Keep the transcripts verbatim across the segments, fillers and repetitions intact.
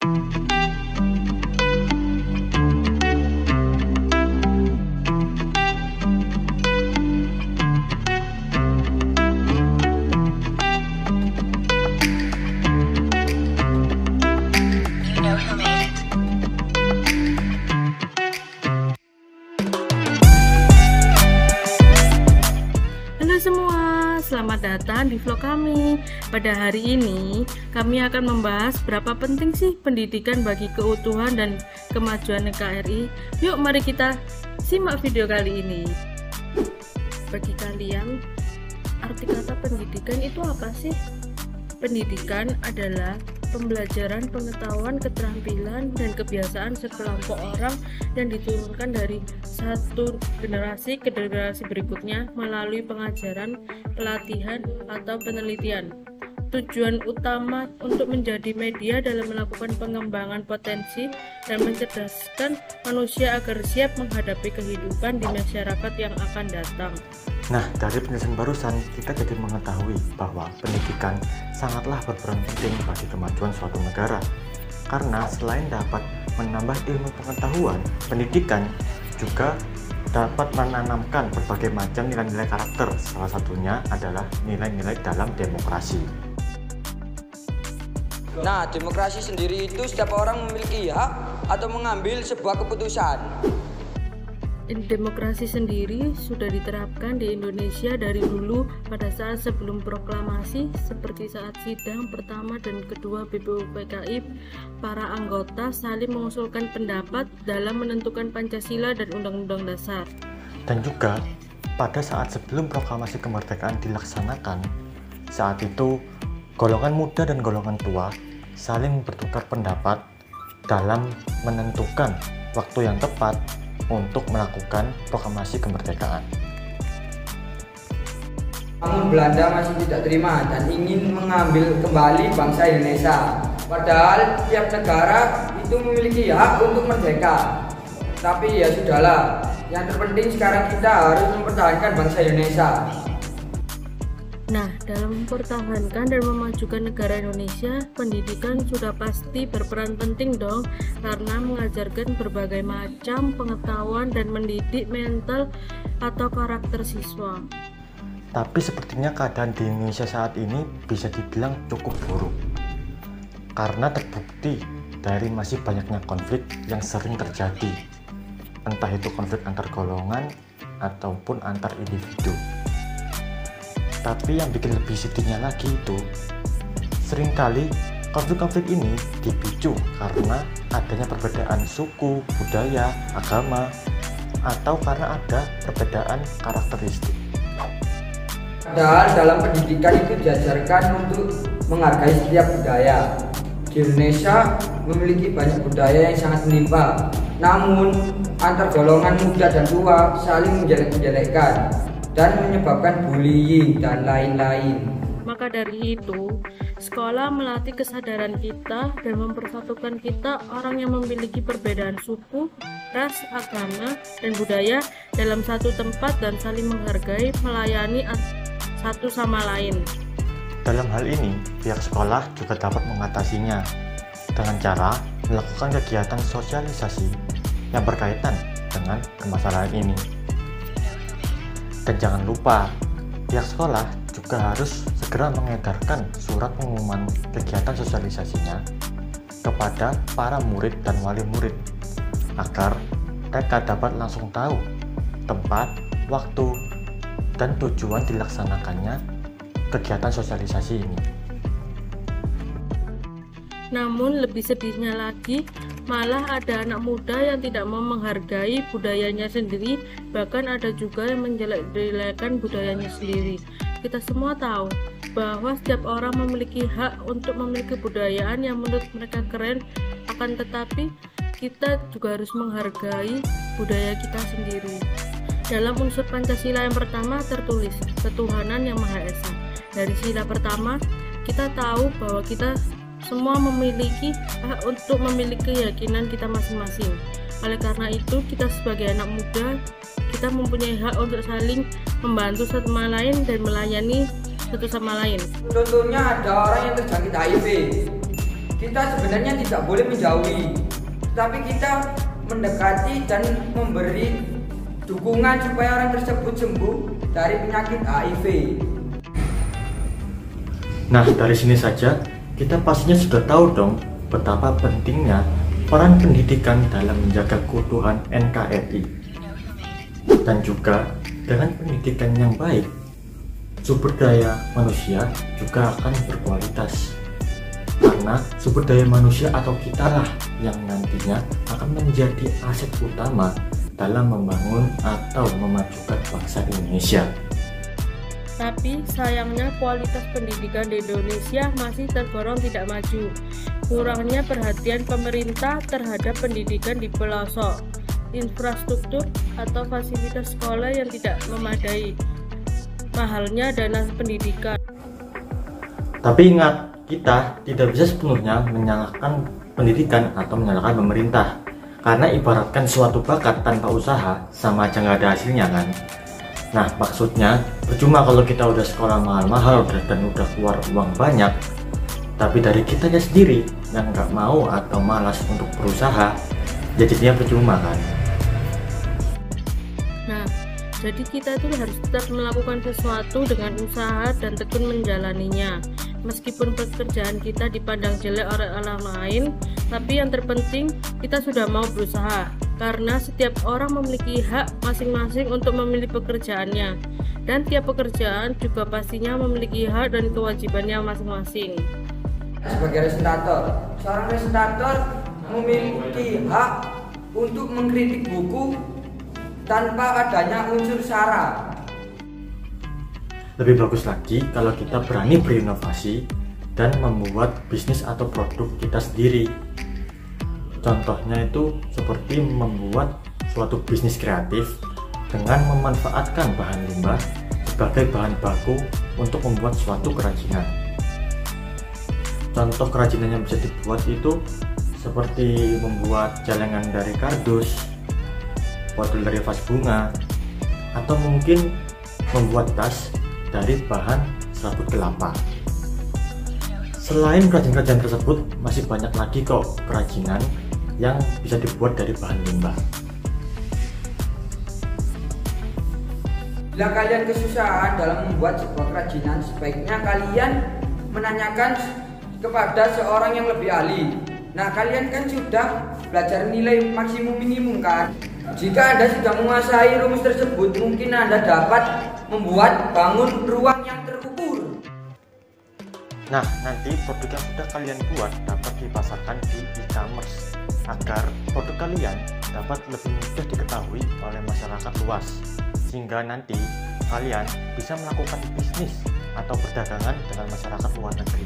Semua, selamat datang di vlog kami. Pada hari ini, kami akan membahas berapa penting sih pendidikan bagi keutuhan dan kemajuan N K R I. Yuk, mari kita simak video kali ini. Bagi kalian, arti kata pendidikan itu apa sih? Pendidikan adalah pembelajaran, pengetahuan, keterampilan, dan kebiasaan sekelompok orang yang diturunkan dari satu generasi ke generasi berikutnya melalui pengajaran, pelatihan, atau penelitian. Tujuan utama untuk menjadi media dalam melakukan pengembangan potensi dan mencerdaskan manusia agar siap menghadapi kehidupan di masyarakat yang akan datang. Nah, dari penjelasan barusan, kita jadi mengetahui bahwa pendidikan sangatlah berperan penting bagi kemajuan suatu negara. Karena selain dapat menambah ilmu pengetahuan, pendidikan juga dapat menanamkan berbagai macam nilai-nilai karakter. Salah satunya adalah nilai-nilai dalam demokrasi. Nah, demokrasi sendiri itu setiap orang memiliki hak atau mengambil sebuah keputusan. Demokrasi sendiri sudah diterapkan di Indonesia dari dulu pada saat sebelum proklamasi, seperti saat sidang pertama dan kedua B P U P K I, para anggota saling mengusulkan pendapat dalam menentukan Pancasila dan Undang-Undang Dasar. Dan juga pada saat sebelum proklamasi kemerdekaan dilaksanakan, saat itu golongan muda dan golongan tua saling bertukar pendapat dalam menentukan waktu yang tepat untuk melakukan proklamasi kemerdekaan. Namun Belanda masih tidak terima dan ingin mengambil kembali bangsa Indonesia. Padahal tiap negara itu memiliki hak untuk merdeka. Tapi ya sudahlah, yang terpenting sekarang kita harus mempertahankan bangsa Indonesia. Nah, dalam mempertahankan dan memajukan negara Indonesia, pendidikan sudah pasti berperan penting dong, karena mengajarkan berbagai macam pengetahuan dan mendidik mental atau karakter siswa. Tapi sepertinya keadaan di Indonesia saat ini bisa dibilang cukup buruk, karena terbukti dari masih banyaknya konflik yang sering terjadi, entah itu konflik antar golongan ataupun antar individu. Tapi yang bikin lebih sedihnya lagi itu, seringkali konflik-konflik ini dipicu karena adanya perbedaan suku, budaya, agama, atau karena ada perbedaan karakteristik. Padahal dalam pendidikan itu diajarkan untuk menghargai setiap budaya. Di Indonesia memiliki banyak budaya yang sangat melimpah, namun antar golongan muda dan tua saling menjelek-menjelekkan dan menyebabkan bullying dan lain-lain. Maka dari itu, sekolah melatih kesadaran kita dan mempersatukan kita orang yang memiliki perbedaan suku, ras, agama, dan budaya dalam satu tempat dan saling menghargai, melayani satu sama lain. Dalam hal ini, pihak sekolah juga dapat mengatasinya dengan cara melakukan kegiatan sosialisasi yang berkaitan dengan permasalahan ini. Dan jangan lupa, pihak sekolah juga harus segera mengedarkan surat pengumuman kegiatan sosialisasinya kepada para murid dan wali murid agar mereka dapat langsung tahu tempat, waktu, dan tujuan dilaksanakannya kegiatan sosialisasi ini. Namun lebih sedihnya lagi, malah ada anak muda yang tidak mau menghargai budayanya sendiri, bahkan ada juga yang menjelek-jelekan budayanya sendiri. Kita semua tahu bahwa setiap orang memiliki hak untuk memiliki kebudayaan yang menurut mereka keren, akan tetapi kita juga harus menghargai budaya kita sendiri. Dalam unsur Pancasila yang pertama tertulis ketuhanan yang Maha Esa. Dari sila pertama, kita tahu bahwa kita semua memiliki hak untuk memiliki keyakinan kita masing-masing. Oleh karena itu, kita sebagai anak muda, kita mempunyai hak untuk saling membantu satu sama lain dan melayani satu sama lain. Contohnya ada orang yang terjangkit H I V. kita sebenarnya tidak boleh menjauhi, tapi kita mendekati dan memberi dukungan supaya orang tersebut sembuh dari penyakit H I V. Nah, dari sini saja kita pastinya sudah tahu dong betapa pentingnya peran pendidikan dalam menjaga keutuhan N K R I. Dan juga dengan pendidikan yang baik, sumber daya manusia juga akan berkualitas. Karena sumber daya manusia atau kitalah yang nantinya akan menjadi aset utama dalam membangun atau memajukan bangsa Indonesia. Tapi sayangnya kualitas pendidikan di Indonesia masih tergolong tidak maju. Kurangnya perhatian pemerintah terhadap pendidikan di pelosok, infrastruktur atau fasilitas sekolah yang tidak memadai, mahalnya dana pendidikan. Tapi ingat, kita tidak bisa sepenuhnya menyalahkan pendidikan atau menyalahkan pemerintah. Karena ibaratkan suatu bakat tanpa usaha sama aja nggak ada hasilnya kan. Nah, maksudnya percuma kalau kita udah sekolah mahal-mahal dan udah keluar uang banyak, tapi dari kitanya sendiri yang nggak mau atau malas untuk berusaha, jadinya percuma kan. Nah, jadi kita itu harus tetap melakukan sesuatu dengan usaha dan tekun menjalaninya. Meskipun pekerjaan kita dipandang jelek oleh orang lain, tapi yang terpenting kita sudah mau berusaha. Karena setiap orang memiliki hak masing-masing untuk memilih pekerjaannya, dan tiap pekerjaan juga pastinya memiliki hak dan kewajibannya masing-masing. Sebagai resentator, seorang resentator memiliki hak untuk mengkritik buku tanpa adanya unsur sara. Lebih bagus lagi kalau kita berani berinovasi dan membuat bisnis atau produk kita sendiri. Contohnya itu seperti membuat suatu bisnis kreatif dengan memanfaatkan bahan limbah sebagai bahan baku untuk membuat suatu kerajinan. Contoh kerajinan yang bisa dibuat itu seperti membuat celengan dari kardus, botol dari vas bunga, atau mungkin membuat tas dari bahan serabut kelapa. Selain kerajinan-kerajinan tersebut, masih banyak lagi kok kerajinan yang bisa dibuat dari bahan limbah. Bila kalian kesusahan dalam membuat sebuah kerajinan, sebaiknya kalian menanyakan kepada seorang yang lebih ahli. Nah, kalian kan sudah belajar nilai maksimum minimum kan? Jika Anda sudah menguasai rumus tersebut, mungkin Anda dapat membuat bangun ruang yang terukur. Nah, nanti produk yang sudah kalian buat dapat dipasarkan di e-commerce agar produk kalian dapat lebih mudah diketahui oleh masyarakat luas, sehingga nanti kalian bisa melakukan bisnis atau perdagangan dengan masyarakat luar negeri.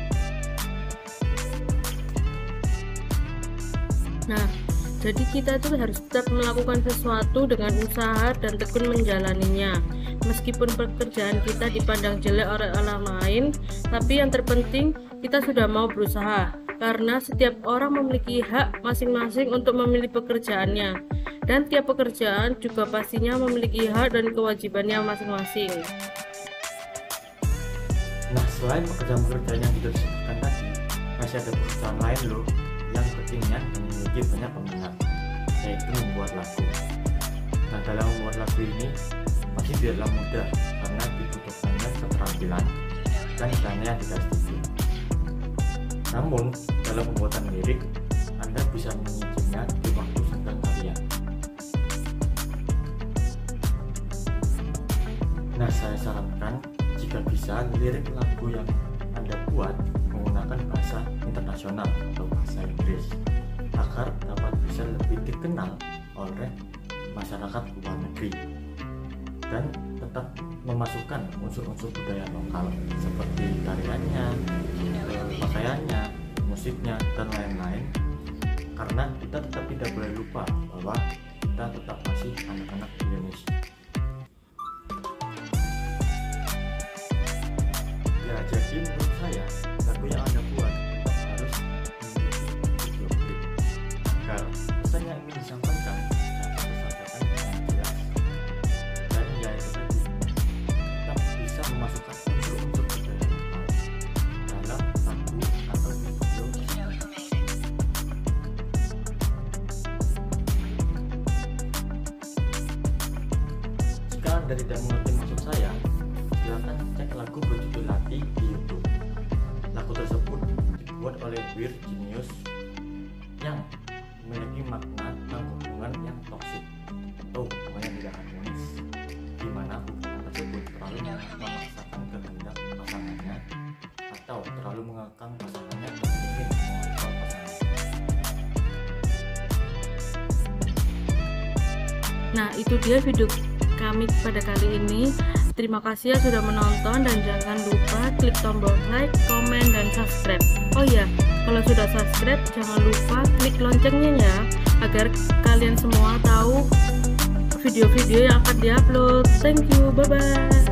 Nah, jadi kita itu harus tetap melakukan sesuatu dengan usaha dan tekun menjalaninya. Meskipun pekerjaan kita dipandang jelek oleh orang lain, tapi yang terpenting kita sudah mau berusaha. Karena setiap orang memiliki hak masing-masing untuk memilih pekerjaannya, dan tiap pekerjaan juga pastinya memiliki hak dan kewajibannya masing-masing. Nah, selain pekerjaan-pekerjaan yang kita sebutkan tadi, masih ada pekerjaan lain loh yang kekinian dan memiliki banyak peminat, yaitu membuat lagu. Nah, dalam membuat lagu ini masih tidaklah mudah karena dibutuhkannya keterampilan dan dana yang tidak sedikit. Namun, dalam pembuatan lirik, Anda bisa mengizinnya di waktu senggang kalian. Nah, saya sarankan jika bisa lirik lagu yang Anda buat menggunakan bahasa internasional atau bahasa Inggris agar dapat bisa lebih dikenal oleh masyarakat luar negeri dan tetap memasukkan unsur-unsur budaya lokal seperti tariannya, pakaiannya, musiknya, dan lain-lain, karena kita tetap tidak boleh lupa bahwa kita tetap masih anak-anak Indonesia. Ya, jadi menurut saya lagu yang Anda buat tetap harus memiliki video klip agar pesan yang ingin disampaikan dapat tersampaikan dengan jelas, dan ya itu tadi, tetap bisa memasukkan unsur-unsur budaya lokal dalam lagu atau video Anda tidak mengerti maksud saya, silakan cek lagu berjudul Latih di YouTube. Lagu tersebut dibuat oleh Weird Genius yang memiliki makna tentang hubungan yang toksik atau hubungan yang tidak harmonis, di mana hubungan tersebut terlalu memaksakan kehendak pasangannya atau terlalu mengekang pasangannya dan ingin mengontrol pasangannya. Nah, itu dia video kami pada kali ini. Terima kasih ya sudah menonton, dan jangan lupa klik tombol like, komen, dan subscribe. Oh ya, kalau sudah subscribe jangan lupa klik loncengnya ya, agar kalian semua tahu video-video yang akan diupload. Thank you, bye bye.